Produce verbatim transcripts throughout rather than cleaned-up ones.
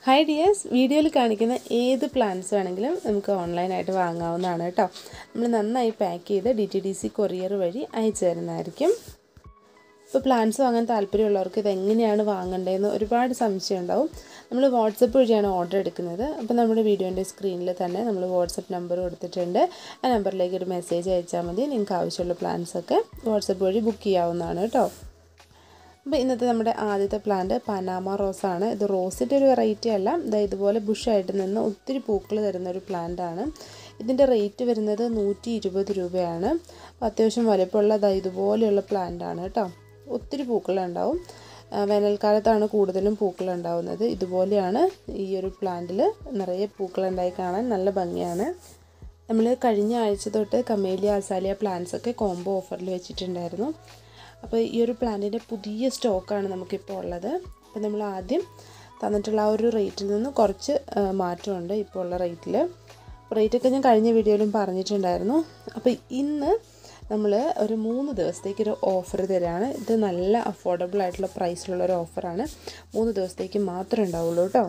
Hi dears, വീഡിയോയിൽ കാണിക്കുന്ന ഏത് പ്ലാന്റ്സ് വേണമെങ്കിലും നമുക്ക് ഓൺലൈനായിട്ട് വാങ്ങാവുന്നതാണ് കേട്ടോ. നമ്മൾ നന്നായി പാക്ക് ചെയ്ത് ഡി ടി ഡി സി കൊറിയർ വഴി അയച്ചു തരുന്നതായിരിക്കും. ഇപ്പോൾ പ്ലാന്റ്സ് വാങ്ങാൻ താല്പര്യമുള്ളവർക്ക് ഇതെങ്ങനെയാണ് വാങ്ങേണ്ടതെന്ന് ഒരുപാട് സംശയം ഉണ്ടാവും. നമ്മൾ വാട്സപ്പ് വഴിയാണ് ഓർഡർ എടുക്കുന്നത്. അപ്പോൾ നമ്മുടെ വീഡിയോൻ്റെ സ്ക്രീനിൽ തന്നെ നമ്മൾ വാട്സപ്പ് നമ്പർ കൊടുത്തിട്ടുണ്ട്. ആ നമ്പറിലേക്ക് ഒരു മെസ്സേജ് അയച്ചാൽ മതി. നിങ്ങൾക്ക് ആവശ്യമുള്ള പ്ലാന്റ്സൊക്കെ വാട്സപ്പ് വഴി ബുക്ക് ചെയ്യാവുന്നതാണ് കേട്ടോ. അപ്പോൾ ഇന്നത്തെ നമ്മുടെ ആദ്യത്തെ പ്ലാന്റ് പനാമ റോസാണ്. ഇത് റോസിൻ്റെ ഒരു വെറൈറ്റി അല്ല, ഇത് ഇതുപോലെ ബുഷായിട്ട് നിന്ന് ഒത്തിരി പൂക്കൾ തരുന്നൊരു പ്ലാന്റാണ്. ഇതിൻ്റെ റേറ്റ് വരുന്നത് നൂറ്റി ഇരുപത് രൂപയാണ്. അപ്പോൾ അത്യാവശ്യം വലുപ്പമുള്ള ഇത് ഇതുപോലെയുള്ള പ്ലാന്റാണ് കേട്ടോ. ഒത്തിരി പൂക്കളുണ്ടാവും. വേനൽക്കാലത്താണ് കൂടുതലും പൂക്കളുണ്ടാവുന്നത്. ഇതുപോലെയാണ് ഈ ഒരു പ്ലാന്റിൽ നിറയെ പൂക്കളുണ്ടായി കാണാൻ നല്ല ഭംഗിയാണ്. നമ്മൾ കഴിഞ്ഞ ആഴ്ച തൊട്ട് കമേലിയ അസാലിയ പ്ലാന്റ്സൊക്കെ കോംബോ ഓഫറിൽ വെച്ചിട്ടുണ്ടായിരുന്നു. അപ്പോൾ ഈ ഒരു പ്ലാന്റിൻ്റെ പുതിയ സ്റ്റോക്കാണ് നമുക്കിപ്പോൾ ഉള്ളത്. അപ്പോൾ നമ്മൾ ആദ്യം തന്നിട്ടുള്ള ആ ഒരു റേറ്റിൽ നിന്ന് കുറച്ച് മാറ്റമുണ്ട് ഇപ്പോൾ ഉള്ള റേറ്റിൽ. റേറ്റൊക്കെ ഞാൻ കഴിഞ്ഞ വീഡിയോയിലും പറഞ്ഞിട്ടുണ്ടായിരുന്നു. അപ്പോൾ ഇന്ന് നമ്മൾ ഒരു മൂന്ന് ദിവസത്തേക്കൊരു ഓഫർ തരാണ്. ഇത് നല്ല അഫോർഡബിൾ ആയിട്ടുള്ള പ്രൈസിലുള്ളൊരു ഓഫറാണ്. മൂന്ന് ദിവസത്തേക്ക് മാത്രമേ ഉണ്ടാവുള്ളൂ കേട്ടോ.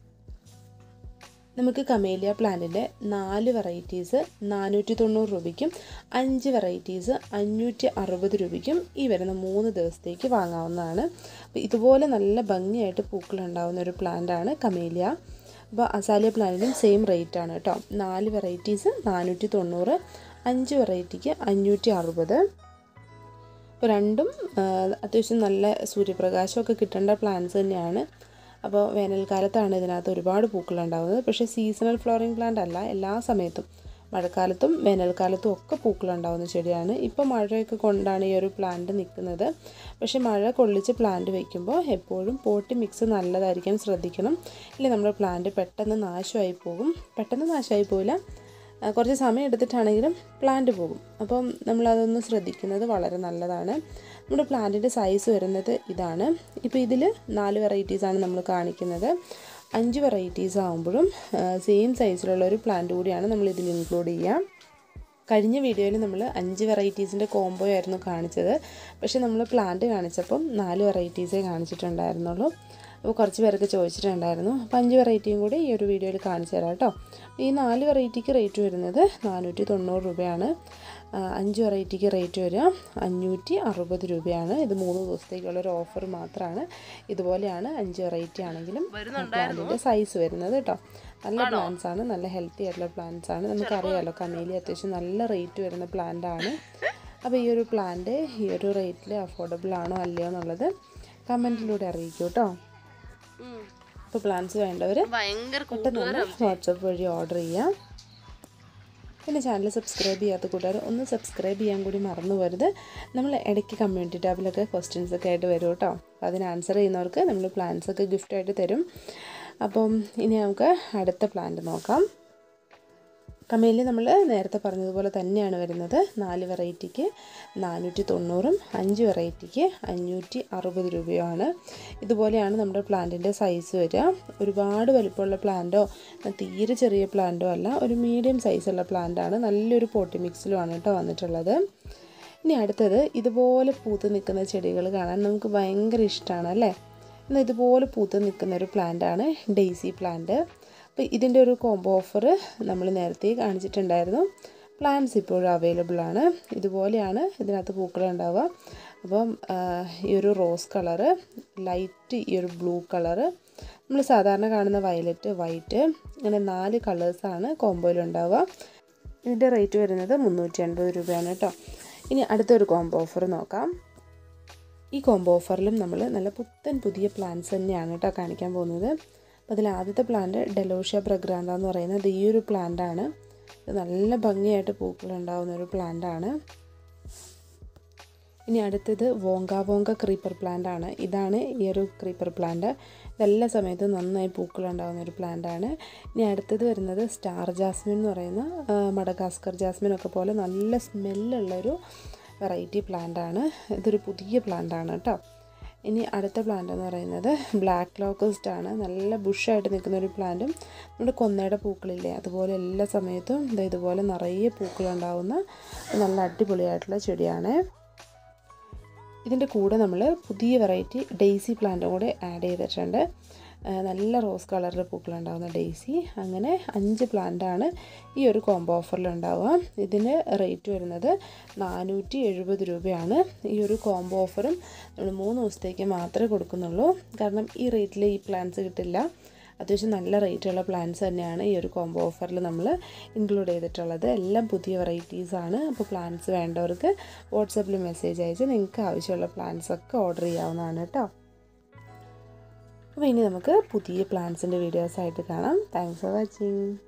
നമുക്ക് കമേലിയ പ്ലാന്റിൻ്റെ നാല് വെറൈറ്റീസ് നാനൂറ്റി തൊണ്ണൂറ് രൂപയ്ക്കും അഞ്ച് വെറൈറ്റീസ് അഞ്ഞൂറ്റി അറുപത് രൂപയ്ക്കും ഈ വരുന്ന മൂന്ന് ദിവസത്തേക്ക് വാങ്ങാവുന്നതാണ്. അപ്പോൾ ഇതുപോലെ നല്ല ഭംഗിയായിട്ട് പൂക്കളുണ്ടാകുന്ന ഒരു പ്ലാന്റാണ് കമേലിയ. അപ്പോൾ അസാലിയ പ്ലാന്റിനും സെയിം റേറ്റ് ആണ് കേട്ടോ. നാല് വെറൈറ്റീസ് നാനൂറ്റി തൊണ്ണൂറ്, അഞ്ച് വെറൈറ്റിക്ക് അഞ്ഞൂറ്റി അറുപത്. ഇപ്പോൾ രണ്ടും അത്യാവശ്യം നല്ല സൂര്യപ്രകാശമൊക്കെ കിട്ടേണ്ട പ്ലാന്റ്സ് തന്നെയാണ്. അപ്പോൾ വേനൽക്കാലത്താണ് ഇതിനകത്ത് ഒരുപാട് പൂക്കളുണ്ടാകുന്നത്. പക്ഷേ സീസണൽ ഫ്ലവറിങ് പ്ലാന്റ് അല്ല, എല്ലാ സമയത്തും മഴക്കാലത്തും വേനൽക്കാലത്തും ഒക്കെ പൂക്കളുണ്ടാകുന്ന ചെടിയാണ്. ഇപ്പോൾ മഴയൊക്കെ കൊണ്ടാണ് ഈ ഒരു പ്ലാന്റ് നിൽക്കുന്നത്. പക്ഷേ മഴ കൊള്ളിച്ച് പ്ലാന്റ് വയ്ക്കുമ്പോൾ എപ്പോഴും പോട്ടി മിക്സ് നല്ലതായിരിക്കാൻ ശ്രദ്ധിക്കണം. ഇല്ലെങ്കിൽ നമ്മുടെ പ്ലാന്റ് പെട്ടെന്ന് നാശമായി പോകും. പെട്ടെന്ന് നാശമായി പോവില്ല, കുറച്ച് സമയം എടുത്തിട്ടാണെങ്കിലും പ്ലാന്റ് പോകും. അപ്പം നമ്മളതൊന്ന് ശ്രദ്ധിക്കുന്നത് വളരെ നല്ലതാണ്. നമ്മുടെ പ്ലാന്റിൻ്റെ സൈസ് വരുന്നത് ഇതാണ്. ഇപ്പോൾ ഇതിൽ നാല് വെറൈറ്റീസാണ് നമ്മൾ കാണിക്കുന്നത്. അഞ്ച് വെറൈറ്റീസ് ആകുമ്പോഴും സെയിം സൈസിലുള്ള ഒരു പ്ലാന്റ് കൂടിയാണ് നമ്മൾ ഇതിൽ ഇൻക്ലൂഡ് ചെയ്യുക. കഴിഞ്ഞ വീഡിയോയിൽ നമ്മൾ അഞ്ച് വെറൈറ്റീസിൻ്റെ കോംബോ ആയിരുന്നു കാണിച്ചത്. പക്ഷേ നമ്മൾ പ്ലാന്റ് കാണിച്ചപ്പം നാല് വെറൈറ്റീസേ കാണിച്ചിട്ടുണ്ടായിരുന്നുള്ളൂ. അപ്പോൾ കുറച്ച് പേരൊക്കെ ചോദിച്ചിട്ടുണ്ടായിരുന്നു. അപ്പോൾ അഞ്ച് വെറൈറ്റിയും കൂടി ഈ ഒരു വീഡിയോയിൽ കാണിച്ചു തരാം കേട്ടോ. ഈ നാല് വെറൈറ്റിക്ക് റേറ്റ് വരുന്നത് നാനൂറ്റി തൊണ്ണൂറ് രൂപയാണ്. അഞ്ച് വെറൈറ്റിക്ക് റേറ്റ് വരിക അഞ്ഞൂറ്റി അറുപത് രൂപയാണ്. ഇത് മൂന്ന് ദിവസത്തേക്കുള്ളൊരു ഓഫർ മാത്രമാണ്. ഇതുപോലെയാണ് അഞ്ച് വെറൈറ്റി ആണെങ്കിലും പ്ലാന്റിൻ്റെ സൈസ് വരുന്നത് കേട്ടോ. നല്ല പ്ലാന്റ്സ് ആണ്, നല്ല ഹെൽത്തി ആയിട്ടുള്ള പ്ലാന്റ്സ് ആണ്. നമുക്കറിയാമല്ലോ കമേലിയ അത്യാവശ്യം നല്ല റേറ്റ് വരുന്ന പ്ലാന്റ് ആണ്. അപ്പോൾ ഈ ഒരു പ്ലാന്റ് ഈ ഒരു റേറ്റിൽ അഫോർഡബിൾ ആണോ അല്ലയോ എന്നുള്ളത് കമൻറ്റിലൂടെ അറിയിക്കും കേട്ടോ. ഇപ്പോൾ പ്ലാന്റ്സ് വേണ്ടവർ പെട്ടെന്ന് തന്നെ വാട്സപ്പ് വഴി ഓർഡർ ചെയ്യാം. പിന്നെ ചാനൽ സബ്സ്ക്രൈബ് ചെയ്യാത്ത കൂട്ടുകാർ ഒന്ന് സബ്സ്ക്രൈബ് ചെയ്യാൻ കൂടി മറന്നു പോരുത്. നമ്മൾ ഇടയ്ക്ക് കമ്മ്യൂണിറ്റി ടാബിലൊക്കെ ക്വസ്റ്റ്യൻസൊക്കെ ആയിട്ട് വരും കേട്ടോ. അപ്പോൾ അതിന് ആൻസർ ചെയ്യുന്നവർക്ക് നമ്മൾ പ്ലാന്റ്സൊക്കെ ഗിഫ്റ്റായിട്ട് തരും. അപ്പം ഇനി നമുക്ക് അടുത്ത പ്ലാന്റ് നോക്കാം. കമേലിയ നമ്മൾ നേരത്തെ പറഞ്ഞതുപോലെ തന്നെയാണ് വരുന്നത്. നാല് വെറൈറ്റിക്ക് നാനൂറ്റി തൊണ്ണൂറും അഞ്ച് വെറൈറ്റിക്ക് അഞ്ഞൂറ്റി അറുപത് രൂപയുമാണ്. ഇതുപോലെയാണ് നമ്മുടെ പ്ലാന്റിൻ്റെ സൈസ് വരിക. ഒരുപാട് വലിപ്പമുള്ള പ്ലാന്റോ തീരെ ചെറിയ പ്ലാന്റോ അല്ല, ഒരു മീഡിയം സൈസുള്ള പ്ലാന്റാണ്. നല്ലൊരു പോട്ടി മിക്സിലുമാണ് കേട്ടോ വന്നിട്ടുള്ളത്. ഇനി അടുത്തത് ഇതുപോലെ പൂത്ത് നിൽക്കുന്ന ചെടികൾ കാണാൻ നമുക്ക് ഭയങ്കര ഇഷ്ടമാണ് അല്ലേ. എന്നാൽ ഇതുപോലെ പൂത്ത് നിൽക്കുന്ന ഒരു പ്ലാന്റാണ് ഡെയ്സി പ്ലാന്റ്. അപ്പോൾ ഇതിൻ്റെ ഒരു കോംബോ ഓഫർ നമ്മൾ നേരത്തെ കാണിച്ചിട്ടുണ്ടായിരുന്നു. പ്ലാന്റ്സ് ഇപ്പോഴും അവൈലബിൾ ആണ്. ഇതുപോലെയാണ് ഇതിനകത്ത് പൂക്കളുണ്ടാവുക. അപ്പം ഈ ഒരു റോസ് കളറ്, ലൈറ്റ് ഈ ഒരു ബ്ലൂ കളറ്, നമ്മൾ സാധാരണ കാണുന്ന വയലറ്റ്, വൈറ്റ്, ഇങ്ങനെ നാല് കളേഴ്സാണ് കോംബോയിലുണ്ടാവുക. ഇതിൻ്റെ റേറ്റ് വരുന്നത് മുന്നൂറ്റി അൻപത് രൂപയാണ് കേട്ടോ. ഇനി അടുത്തൊരു കോംബോ ഓഫർ നോക്കാം. ഈ കോംബോ ഓഫറിലും നമ്മൾ നല്ല പുത്തൻ പുതിയ പ്ലാന്റ്സ് തന്നെയാണ് കേട്ടോ കാണിക്കാൻ പോകുന്നത്. അപ്പോൾ അതിൽ ആദ്യത്തെ പ്ലാന്റ് ഡെലോഷ്യ ബ്രഗ്രാന്ത എന്ന് പറയുന്നത് ഈ ഒരു പ്ലാന്റാണ്. ഇത് നല്ല ഭംഗിയായിട്ട് പൂക്കളുണ്ടാകുന്ന ഒരു പ്ലാന്റാണ്. ഇനി അടുത്തത് വോങ്ക വോങ്ക ക്രീപ്പർ പ്ലാന്റ് ആണ്. ഇതാണ് ഈ ഒരു ക്രീപ്പർ പ്ലാന്റ്. ഇതെല്ലാ സമയത്തും നന്നായി പൂക്കളുണ്ടാകുന്ന ഒരു പ്ലാന്റാണ്. ഇനി അടുത്തത് വരുന്നത് സ്റ്റാർ ജാസ്മിൻ എന്ന് പറയുന്ന മഡഗാസ്കർ ജാസ്മിനൊക്കെ പോലെ നല്ല സ്മെല്ലുള്ളൊരു വെറൈറ്റി പ്ലാന്റാണ്. ഇതൊരു പുതിയ പ്ലാന്റാണ് കേട്ടോ. ഇനി അടുത്ത പ്ലാന്റ് എന്ന് പറയുന്നത് ബ്ലാക്ക് ലോക്കസ്റ്റ് ആണ്. നല്ല ബുഷായിട്ട് നിൽക്കുന്ന ഒരു പ്ലാന്റും നമ്മുടെ കൊന്നയുടെ പൂക്കളില്ലേ അതുപോലെ എല്ലാ സമയത്തും ഇത് ഇതുപോലെ നിറയെ പൂക്കളുണ്ടാകുന്ന നല്ല അടിപൊളിയായിട്ടുള്ള ചെടിയാണ്. ഇതിൻ്റെ കൂടെ നമ്മൾ പുതിയ വെറൈറ്റി ഡെയ്സി പ്ലാന്റും കൂടെ ആഡ് ചെയ്തിട്ടുണ്ട്. നല്ല റോസ് കളറിൽ പൂക്കളുണ്ടാകുന്ന ഡെയ്സി. അങ്ങനെ അഞ്ച് പ്ലാന്റാണ് ഈ ഒരു കോംബോ ഓഫറിൽ ഉണ്ടാവുക. ഇതിന് റേറ്റ് വരുന്നത് നാനൂറ്റി എഴുപത് രൂപയാണ്. ഈ ഒരു കോംബോ ഓഫറും നമ്മൾ മൂന്ന് ദിവസത്തേക്ക് മാത്രമേ കൊടുക്കുന്നുള്ളൂ. കാരണം ഈ റേറ്റിൽ ഈ പ്ലാന്റ്സ് കിട്ടില്ല. അത്യാവശ്യം നല്ല റേറ്റുള്ള പ്ലാന്റ്സ് തന്നെയാണ് ഈ ഒരു കോംബോ ഓഫറിൽ നമ്മൾ ഇൻക്ലൂഡ് ചെയ്തിട്ടുള്ളത്. എല്ലാം പുതിയ വെറൈറ്റീസാണ്. അപ്പോൾ പ്ലാന്റ്സ് വേണ്ടവർക്ക് വാട്സാപ്പിൽ മെസ്സേജ് അയച്ച് നിങ്ങൾക്ക് ആവശ്യമുള്ള പ്ലാന്റ്സ് ഒക്കെ ഓർഡർ ചെയ്യാവുന്നതാണ് കേട്ടോ. അപ്പോൾ ഇനി നമുക്ക് പുതിയ പ്ലാന്റ്സിൻ്റെ വീഡിയോസായിട്ട് കാണാം. Thanks for watching.